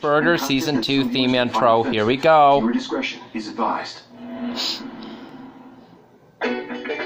Burger Season 2 theme intro. Here we go. Your discretion is advised.